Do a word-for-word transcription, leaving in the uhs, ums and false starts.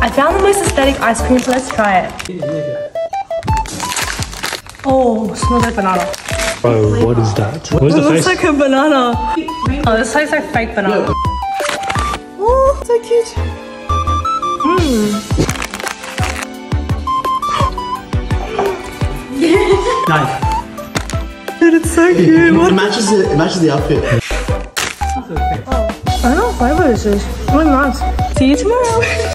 I found the most aesthetic ice cream, so let's try it. Oh, smells like banana. Bro, what is that? Where's It the looks face? like a banana. Oh, this tastes like fake banana. Oh, so cute. Mmm. Nice. Dude, it's so cute. It What? matches the, it matches the outfit. I don't know what flavor this is. Really nice. See you tomorrow.